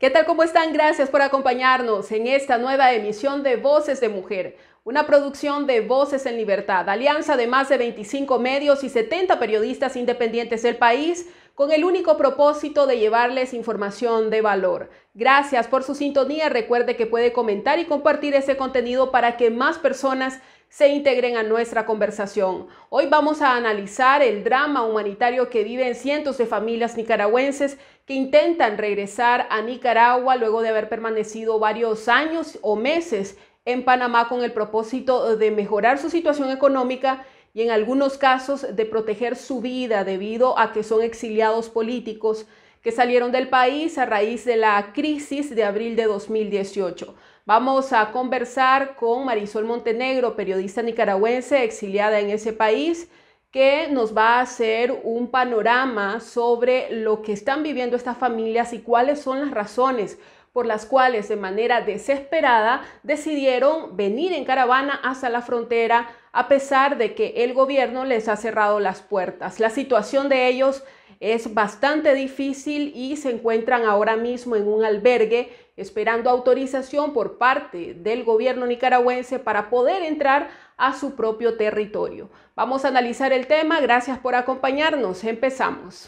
¿Qué tal? ¿Cómo están? Gracias por acompañarnos en esta nueva emisión de Voces de Mujer, una producción de Voces en Libertad, alianza de más de 25 medios y 70 periodistas independientes del país, con el único propósito de llevarles información de valor. Gracias por su sintonía. Recuerde que puede comentar y compartir ese contenido para que más personas se integren a nuestra conversación. Hoy vamos a analizar el drama humanitario que viven cientos de familias nicaragüenses que intentan regresar a Nicaragua luego de haber permanecido varios años o meses en Panamá con el propósito de mejorar su situación económica y en algunos casos de proteger su vida debido a que son exiliados políticos que salieron del país a raíz de la crisis de abril de 2018. Vamos a conversar con Marisol Montenegro, periodista nicaragüense exiliada en ese país, que nos va a hacer un panorama sobre lo que están viviendo estas familias y cuáles son las razones por las cuales de manera desesperada decidieron venir en caravana hasta la frontera a pesar de que el gobierno les ha cerrado las puertas. La situación de ellos es bastante difícil y se encuentran ahora mismo en un albergue esperando autorización por parte del gobierno nicaragüense para poder entrar a su propio territorio. Vamos a analizar el tema. Gracias por acompañarnos. Empezamos.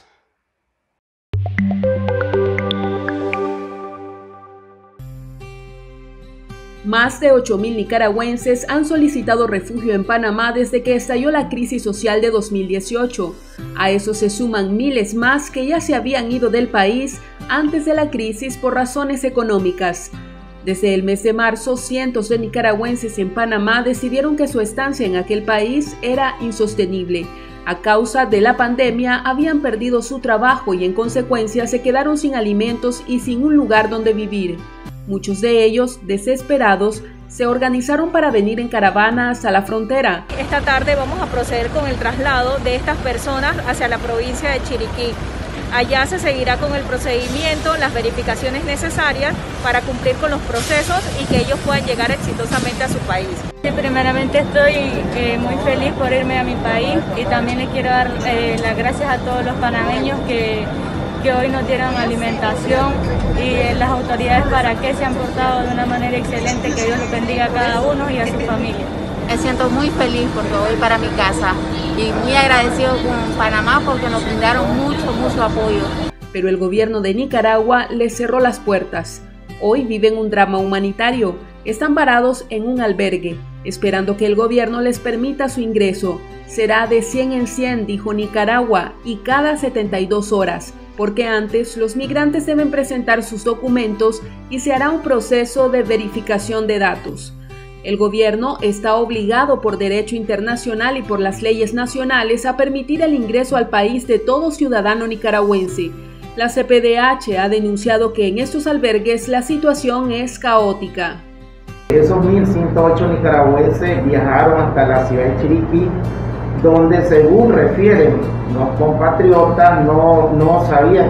Más de 8.000 nicaragüenses han solicitado refugio en Panamá desde que estalló la crisis social de 2018. A eso se suman miles más que ya se habían ido del país antes de la crisis por razones económicas. Desde el mes de marzo, cientos de nicaragüenses en Panamá decidieron que su estancia en aquel país era insostenible. A causa de la pandemia, habían perdido su trabajo y en consecuencia se quedaron sin alimentos y sin un lugar donde vivir. Muchos de ellos, desesperados, se organizaron para venir en caravana hasta la frontera. Esta tarde vamos a proceder con el traslado de estas personas hacia la provincia de Chiriquí. Allá se seguirá con el procedimiento, las verificaciones necesarias para cumplir con los procesos y que ellos puedan llegar exitosamente a su país. Primeramente estoy muy feliz por irme a mi país y también le quiero dar las gracias a todos los panameños que hoy nos dieron alimentación y las autoridades para que se han portado de una manera excelente. Que Dios los bendiga a cada uno y a su familia. Me siento muy feliz porque voy para mi casa y muy agradecido con Panamá porque nos brindaron mucho apoyo. Pero el gobierno de Nicaragua les cerró las puertas. Hoy viven un drama humanitario. Están varados en un albergue, esperando que el gobierno les permita su ingreso. Será de 100 en 100, dijo Nicaragua, y cada 72 horas. Porque antes los migrantes deben presentar sus documentos y se hará un proceso de verificación de datos. El gobierno está obligado por derecho internacional y por las leyes nacionales a permitir el ingreso al país de todo ciudadano nicaragüense. La CPDH ha denunciado que en estos albergues la situación es caótica. Esos 1.108 nicaragüenses viajaron hasta la ciudad de Chiriquí, donde según refieren los compatriotas no sabían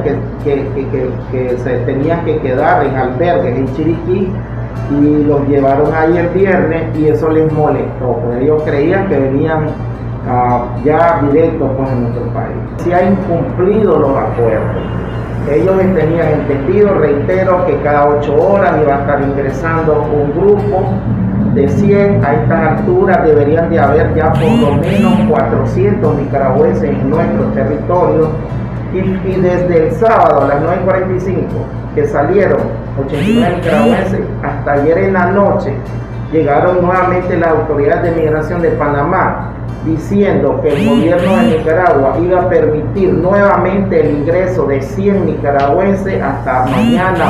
que se tenían que quedar en albergues en Chiriquí y los llevaron ahí el viernes y eso les molestó, porque ellos creían que venían ya directos pues, en nuestro país. Se han incumplido los acuerdos. Ellos tenían entendido, reitero, que cada 8 horas iba a estar ingresando un grupo de 100. A estas alturas deberían de haber ya por lo menos 400 nicaragüenses en nuestro territorio y desde el sábado a las 9:45 que salieron 89 nicaragüenses hasta ayer en la noche llegaron nuevamente las autoridades de migración de Panamá diciendo que el gobierno de Nicaragua iba a permitir nuevamente el ingreso de 100 nicaragüenses hasta mañana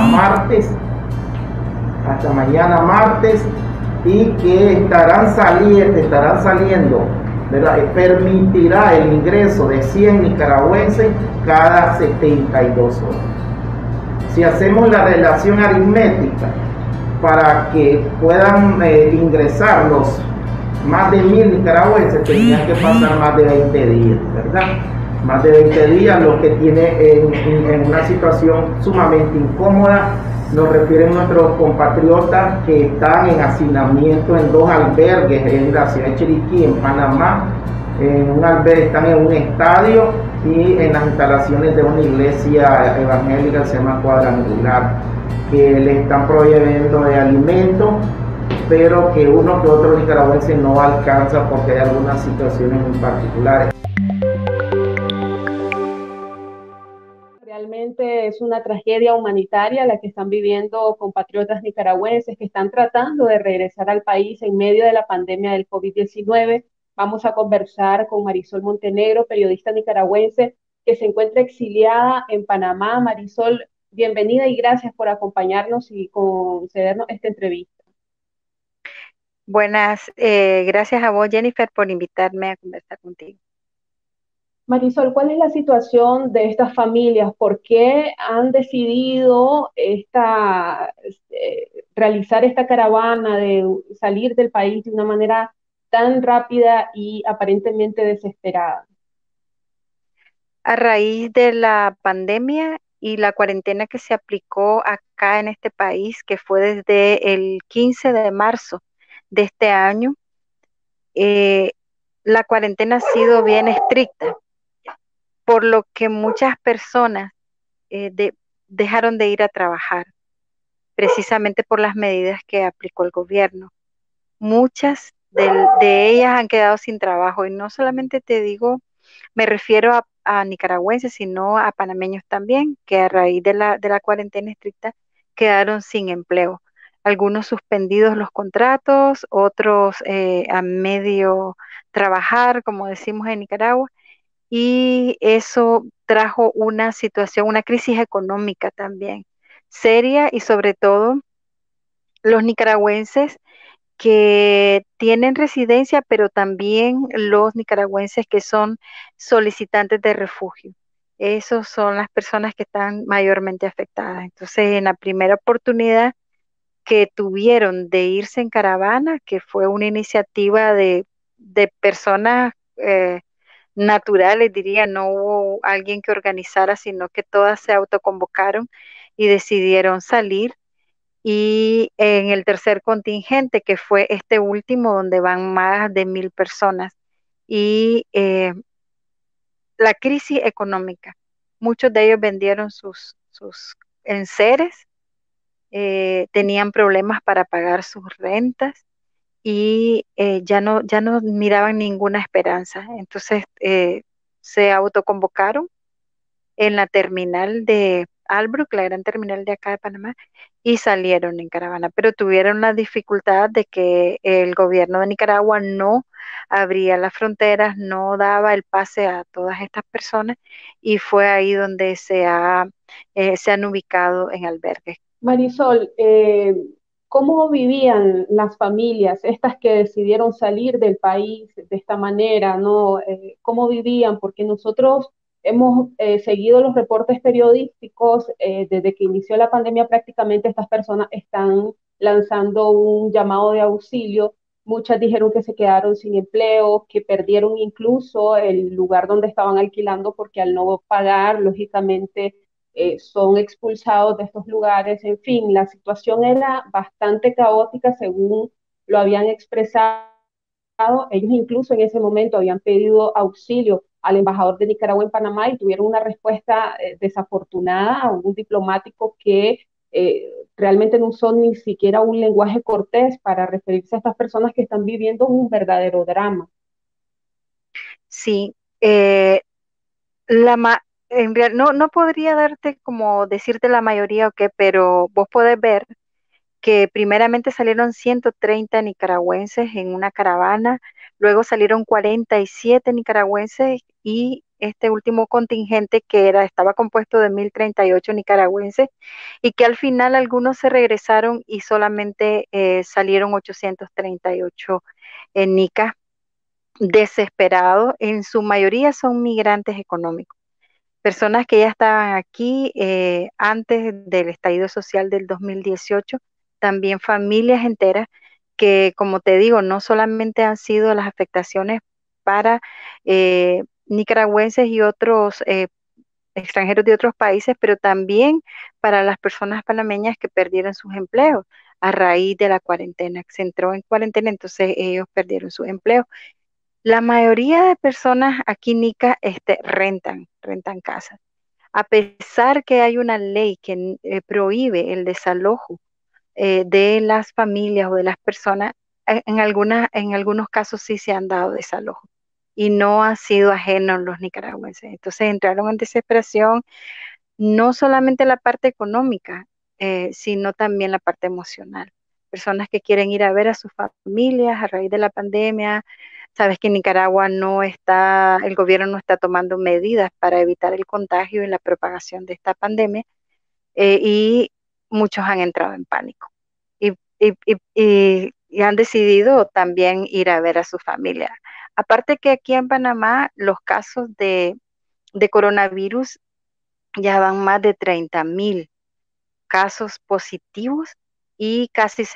martes y que estarán saliendo, ¿verdad? Permitirá el ingreso de 100 nicaragüenses cada 72 horas. Si hacemos la relación aritmética para que puedan ingresar los más de 1.000 nicaragüenses, tenían que pasar más de 20 días, ¿verdad? Más de 20 días, lo que tiene en una situación sumamente incómoda. Nos refieren nuestros compatriotas que están en hacinamiento en 2 albergues en la ciudad de Chiriquí, en Panamá. En un albergue están en un estadio y en las instalaciones de una iglesia evangélica que se llama Cuadrangular. que le están proveyendo de alimentos, pero que uno que otro nicaragüense no alcanza porque hay algunas situaciones muy particulares. Realmente es una tragedia humanitaria la que están viviendo compatriotas nicaragüenses que están tratando de regresar al país en medio de la pandemia del COVID-19. Vamos a conversar con Marisol Montenegro, periodista nicaragüense que se encuentra exiliada en Panamá. Marisol, bienvenida y gracias por acompañarnos y concedernos esta entrevista. Buenas, gracias a vos, Jennifer, por invitarme a conversar contigo. Marisol, ¿cuál es la situación de estas familias? ¿Por qué han decidido realizar esta caravana de salir del país de una manera tan rápida y aparentemente desesperada? A raíz de la pandemia y la cuarentena que se aplicó acá en este país, que fue desde el 15 de marzo de este año, la cuarentena ha sido bien estricta, por lo que muchas personas dejaron de ir a trabajar, precisamente por las medidas que aplicó el gobierno. Muchas de ellas han quedado sin trabajo y no solamente te digo, me refiero a nicaragüenses, sino a panameños también, que a raíz de la cuarentena estricta quedaron sin empleo. Algunos suspendidos los contratos, otros a medio trabajar, como decimos en Nicaragua, y eso trajo una situación, una crisis económica también seria, y sobre todo los nicaragüenses que tienen residencia, pero también los nicaragüenses que son solicitantes de refugio. Esos son las personas que están mayormente afectadas. Entonces, en la primera oportunidad que tuvieron de irse en caravana, que fue una iniciativa de personas naturales, diría, no hubo alguien que organizara, sino que todas se autoconvocaron y decidieron salir. Y en el tercer contingente, que fue este último, donde van más de 1,000 personas, y la crisis económica. Muchos de ellos vendieron sus enseres, tenían problemas para pagar sus rentas y ya no miraban ninguna esperanza. Entonces se autoconvocaron en la terminal de Albrook, la gran terminal de acá de Panamá, y salieron en caravana, pero tuvieron la dificultad de que el gobierno de Nicaragua no abría las fronteras, no daba el pase a todas estas personas, y fue ahí donde se han ubicado en albergues. Marisol, ¿cómo vivían las familias, estas que decidieron salir del país de esta manera, ¿no? ¿Cómo vivían? Porque nosotros hemos seguido los reportes periodísticos desde que inició la pandemia, prácticamente estas personas están lanzando un llamado de auxilio. Muchas dijeron que se quedaron sin empleo, que perdieron incluso el lugar donde estaban alquilando porque al no pagar, lógicamente, son expulsados de estos lugares. En fin, la situación era bastante caótica según lo habían expresado. Ellos incluso en ese momento habían pedido auxilio al embajador de Nicaragua en Panamá y tuvieron una respuesta desafortunada a un diplomático que realmente no usó ni siquiera un lenguaje cortés para referirse a estas personas que están viviendo un verdadero drama. Sí, no podría darte como decirte la mayoría o qué, pero vos podés ver que primeramente salieron 130 nicaragüenses en una caravana, luego salieron 47 nicaragüenses y este último contingente estaba compuesto de 1,038 nicaragüenses, y que al final algunos se regresaron y solamente salieron 838 nicas desesperados. En su mayoría son migrantes económicos, personas que ya estaban aquí antes del estallido social del 2018, también familias enteras que, como te digo, no solamente han sido las afectaciones para nicaragüenses y otros extranjeros de otros países, pero también para las personas panameñas que perdieron sus empleos a raíz de la cuarentena, que se entró en cuarentena, entonces ellos perdieron sus empleos. La mayoría de personas aquí, Nica, rentan casas. A pesar que hay una ley que prohíbe el desalojo de las familias o de las personas, en algunos casos sí se han dado desalojos y no han sido ajenos los nicaragüenses. Entonces entraron en desesperación, no solamente la parte económica, sino también la parte emocional. Personas que quieren ir a ver a sus familias a raíz de la pandemia. Sabes que en Nicaragua el gobierno no está tomando medidas para evitar el contagio y la propagación de esta pandemia, y muchos han entrado en pánico y han decidido también ir a ver a su familia. Aparte que aquí en Panamá los casos de coronavirus ya van más de 30,000 casos positivos y casi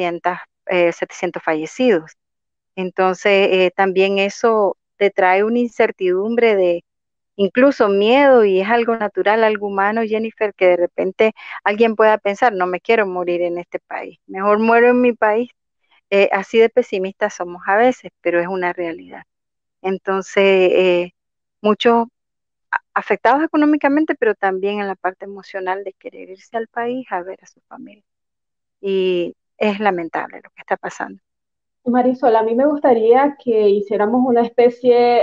700 fallecidos. Entonces, también eso te trae una incertidumbre de incluso miedo, y es algo natural, algo humano, Jennifer, que de repente alguien pueda pensar, no me quiero morir en este país, mejor muero en mi país. Así de pesimistas somos a veces, pero es una realidad. Entonces, muchos afectados económicamente, pero también en la parte emocional de querer irse al país a ver a su familia. Y es lamentable lo que está pasando. Marisol, a mí me gustaría que hiciéramos una especie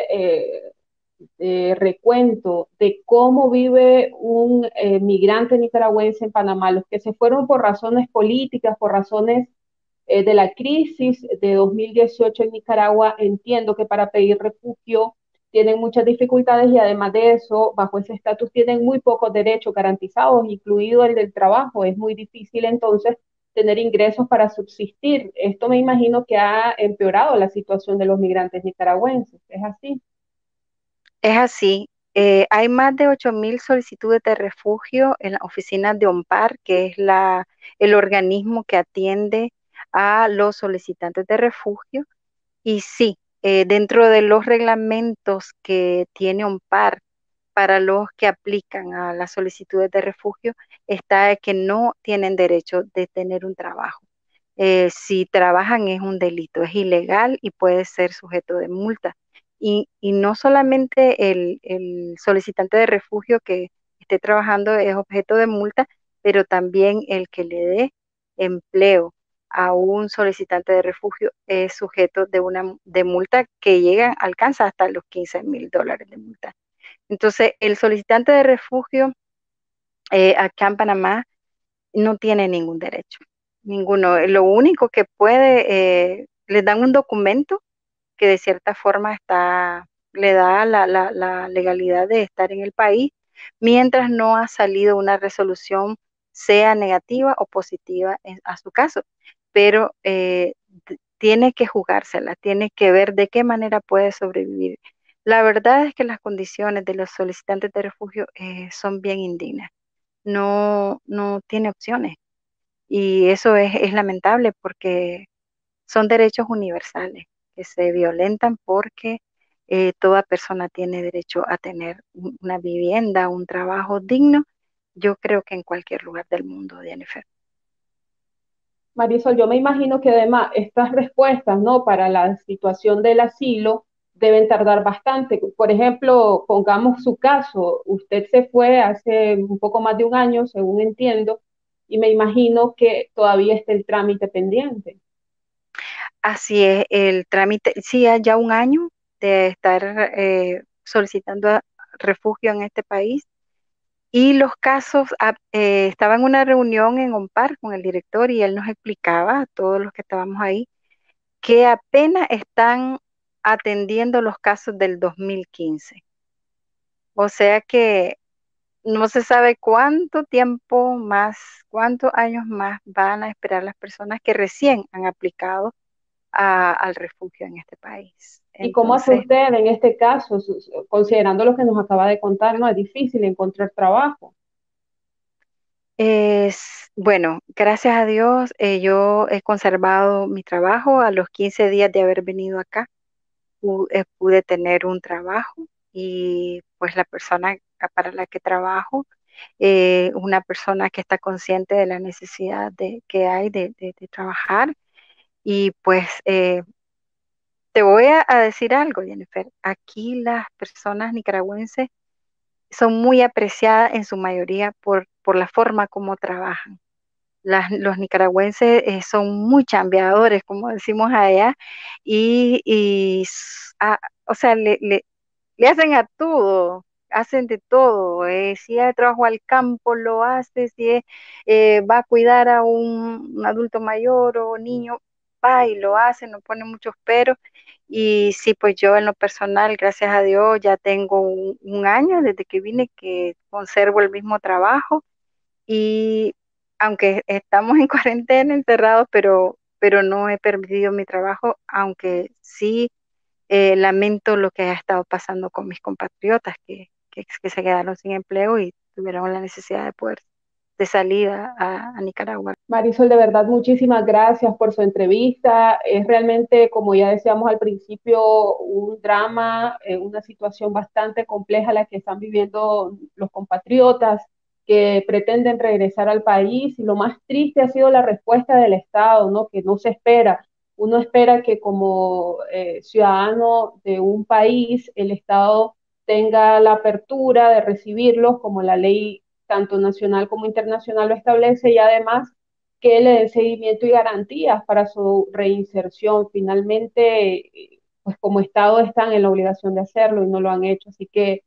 de recuento de cómo vive un migrante nicaragüense en Panamá, los que se fueron por razones políticas, por razones de la crisis de 2018 en Nicaragua. Entiendo que para pedir refugio tienen muchas dificultades y además de eso, bajo ese estatus tienen muy pocos derechos garantizados, incluido el del trabajo. Es muy difícil entonces tener ingresos para subsistir. Esto me imagino que ha empeorado la situación de los migrantes nicaragüenses. ¿Es así? Es así. Hay más de 8,000 solicitudes de refugio en la oficina de OMPAR, que es el organismo que atiende a los solicitantes de refugio. Y sí, dentro de los reglamentos que tiene OMPAR para los que aplican a las solicitudes de refugio, está que no tienen derecho de tener un trabajo. Si trabajan es un delito, es ilegal y puede ser sujeto de multa. Y no solamente el solicitante de refugio que esté trabajando es objeto de multa, pero también el que le dé empleo a un solicitante de refugio es sujeto de multa que alcanza hasta los $15,000 de multa. Entonces, el solicitante de refugio acá en Panamá no tiene ningún derecho, ninguno. Lo único que les dan un documento que de cierta forma le da la legalidad de estar en el país, mientras no ha salido una resolución, sea negativa o positiva a su caso. Pero tiene que jugársela, tiene que ver de qué manera puede sobrevivir. La verdad es que las condiciones de los solicitantes de refugio son bien indignas. No tiene opciones. Y eso es lamentable porque son derechos universales que se violentan porque toda persona tiene derecho a tener una vivienda, un trabajo digno. Yo creo que en cualquier lugar del mundo, Jennifer. Marisol, yo me imagino que además estas respuestas, ¿no? Para la situación del asilo deben tardar bastante. Por ejemplo, pongamos su caso. Usted se fue hace un poco más de un año, según entiendo, y me imagino que todavía está el trámite pendiente. Así es, el trámite, sí, ya un año de estar solicitando refugio en este país. Y los casos, estaba en una reunión en OMPAR con el director y él nos explicaba a todos los que estábamos ahí que apenas están atendiendo los casos del 2015. O sea que no se sabe cuánto tiempo más, cuántos años más van a esperar las personas que recién han aplicado al refugio en este país. ¿Y cómo hace Entonces, usted en este caso, considerando lo que nos acaba de contar? No es difícil encontrar trabajo. bueno, gracias a Dios, yo he conservado mi trabajo. A los 15 días de haber venido acá, pude tener un trabajo, y pues la persona para la que trabajo, una persona que está consciente de la necesidad que hay de trabajar. Y pues te voy a decir algo, Jennifer. Aquí las personas nicaragüenses son muy apreciadas en su mayoría por la forma como trabajan. Los nicaragüenses son muy chambeadores, como decimos allá, o sea, le hacen a todo, hacen de todo. Si hay trabajo al campo, lo hace. Si va a cuidar a un adulto mayor o niño, va y lo hace, no pone muchos peros. Y sí, pues yo en lo personal, gracias a Dios, ya tengo un año desde que vine que conservo el mismo trabajo. Y aunque estamos en cuarentena, encerrados, pero no he perdido mi trabajo, aunque sí lamento lo que ha estado pasando con mis compatriotas que se quedaron sin empleo y tuvieron la necesidad de salir a Nicaragua. Marisol, de verdad, muchísimas gracias por su entrevista. Es realmente, como ya decíamos al principio, un drama, una situación bastante compleja la que están viviendo los compatriotas que pretenden regresar al país, y lo más triste ha sido la respuesta del Estado, ¿no? Que no se espera. Uno espera que como ciudadano de un país, el Estado tenga la apertura de recibirlos, como la ley tanto nacional como internacional lo establece, y además que le dé seguimiento y garantías para su reinserción. Finalmente, pues como Estado están en la obligación de hacerlo y no lo han hecho. Así que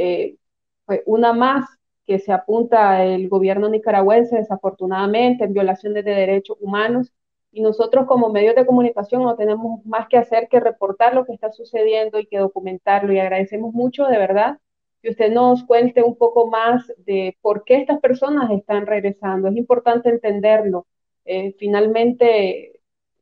pues una más que se apunta el gobierno nicaragüense, desafortunadamente, en violaciones de derechos humanos. Y nosotros como medios de comunicación no tenemos más que hacer que reportar lo que está sucediendo y que documentarlo. Y agradecemos mucho, de verdad, que usted nos cuente un poco más de por qué estas personas están regresando. Es importante entenderlo. Finalmente,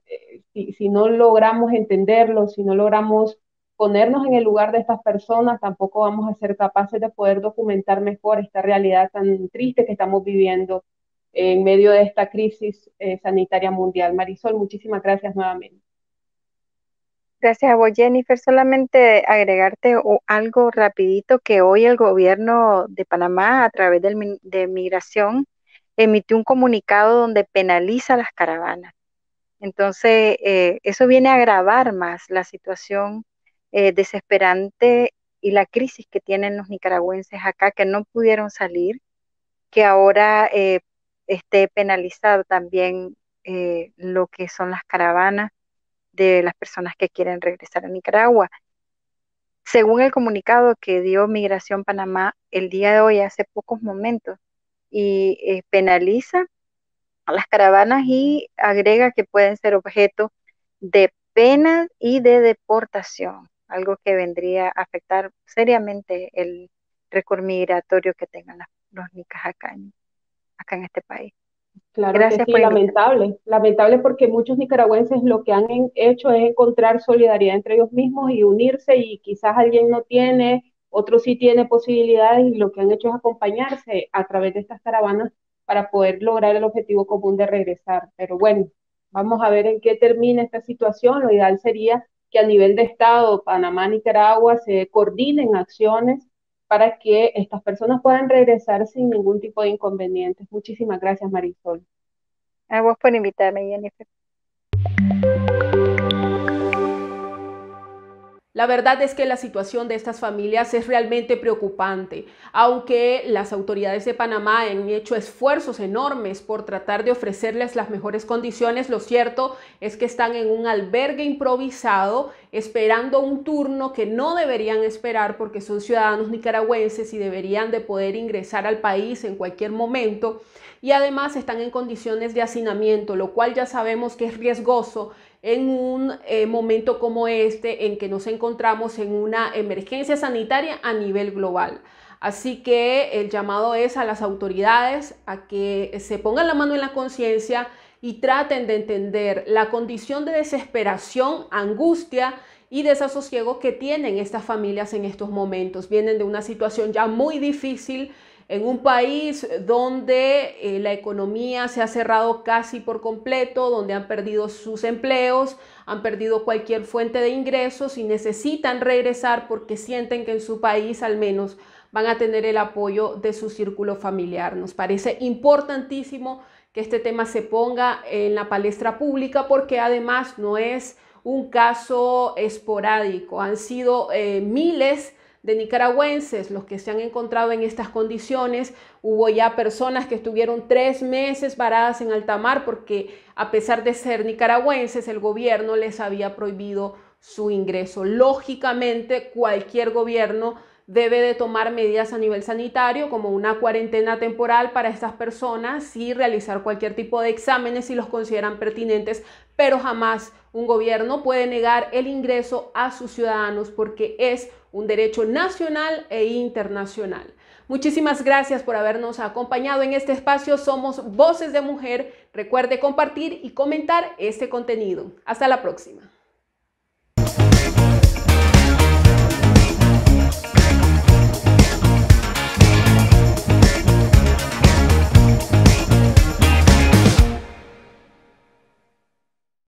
si no logramos entenderlo, si no logramos ponernos en el lugar de estas personas, tampoco vamos a ser capaces de poder documentar mejor esta realidad tan triste que estamos viviendo en medio de esta crisis sanitaria mundial. Marisol, muchísimas gracias nuevamente. Gracias a vos, Jennifer. Solamente agregarte algo rapidito, que hoy el gobierno de Panamá, a través de Migración, emitió un comunicado donde penaliza las caravanas. Entonces, eso viene a agravar más la situación desesperante y la crisis que tienen los nicaragüenses acá, que no pudieron salir, que ahora esté penalizado también lo que son las caravanas de las personas que quieren regresar a Nicaragua. Según el comunicado que dio Migración Panamá el día de hoy, hace pocos momentos, y penaliza a las caravanas y agrega que pueden ser objeto de penas y de deportación, algo que vendría a afectar seriamente el récord migratorio que tengan los nicas acá en este país. Claro que Gracias sí, por invitarme. lamentable porque muchos nicaragüenses lo que han hecho es encontrar solidaridad entre ellos mismos y unirse, y quizás alguien no tiene, otro sí tiene posibilidades, y lo que han hecho es acompañarse a través de estas caravanas para poder lograr el objetivo común de regresar. Pero bueno, vamos a ver en qué termina esta situación. Lo ideal sería que a nivel de Estado, Panamá, Nicaragua, se coordinen acciones para que estas personas puedan regresar sin ningún tipo de inconvenientes. Muchísimas gracias, Marisol. A vos por invitarme, Jennifer. La verdad es que la situación de estas familias es realmente preocupante. Aunque las autoridades de Panamá han hecho esfuerzos enormes por tratar de ofrecerles las mejores condiciones, lo cierto es que están en un albergue improvisado esperando un turno que no deberían esperar, porque son ciudadanos nicaragüenses y deberían de poder ingresar al país en cualquier momento. Y además están en condiciones de hacinamiento, lo cual ya sabemos que es riesgoso en un momento como este, en que nos encontramos en una emergencia sanitaria a nivel global. Así que el llamado es a las autoridades a que se pongan la mano en la conciencia y traten de entender la condición de desesperación, angustia y desasosiego que tienen estas familias en estos momentos. Vienen de una situación ya muy difícil, en un país donde la economía se ha cerrado casi por completo, donde han perdido sus empleos, han perdido cualquier fuente de ingresos y necesitan regresar porque sienten que en su país al menos van a tener el apoyo de su círculo familiar. Nos parece importantísimo que este tema se ponga en la palestra pública, porque además no es un caso esporádico, han sido miles de nicaragüenses los que se han encontrado en estas condiciones. Hubo ya personas que estuvieron 3 meses varadas en alta mar porque, a pesar de ser nicaragüenses, el gobierno les había prohibido su ingreso. Lógicamente, cualquier gobierno debe de tomar medidas a nivel sanitario, como una cuarentena temporal para estas personas y realizar cualquier tipo de exámenes si los consideran pertinentes, pero jamás un gobierno puede negar el ingreso a sus ciudadanos porque es un derecho nacional e internacional. Muchísimas gracias por habernos acompañado en este espacio. Somos Voces de Mujer. Recuerde compartir y comentar este contenido. Hasta la próxima.